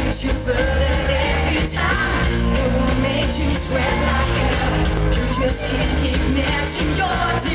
push you further every time. It won't make you sweat like hell. You just can't keep gnashing your